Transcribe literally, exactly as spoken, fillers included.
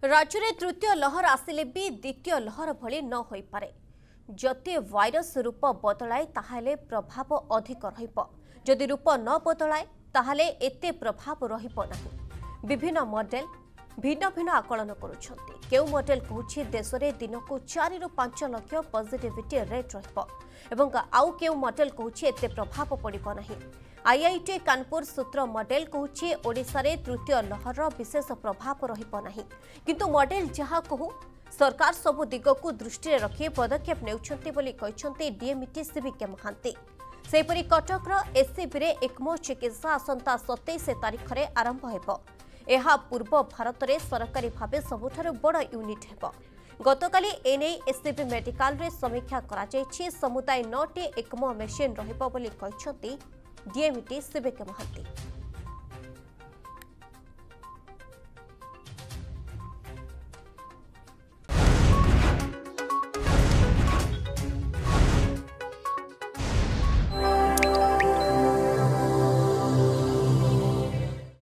राज्य में तृतीय लहर आसिले भी द्वितीय लहर भली न होई पारे। जदि वायरस रूप बदलाए ताहाले प्रभाव अधिक रहिब, जदि रूप न बदलाए ताहाले एते प्रभाव रहिब नाही। विभिन्न मॉडल भिन्न भिन्न आकलन करुछंती। केउ मॉडल कहूछि देश में दिन को चारि रु पांच लाख पॉजिटिविटी रेट रहिब एवं आउ केउ मॉडल कहूछि एते प्रभाव पड़िब नाही। आईआईटी कानपुर सूत्र मॉडल कहूछि ओडिशा रे तृतीय लहर विशेष प्रभाव रहिब नाही, किंतु मॉडल जहा कहू सरकार सबु दिग को दृष्टि रखी पदक्षेप नेउछंती बोली कहिसंती डीएमईटी सीबीके महांती। सेपरि कटक एससीबी रे एकमो चिकित्सा आसंता सत्ताईस तारिख रे आरंभ हेबो। एहा पूर्व भारत रे सरकारी भावे सबुठारु बड़ यूनिट हेबो। गतकाली एने एससीबी मेडिकल रे समीक्षा करा जायछि। समुदाय नौटी एकमो मेसिन रहिबो बोली कहिसंती डीएमईटी सीबीके महांती।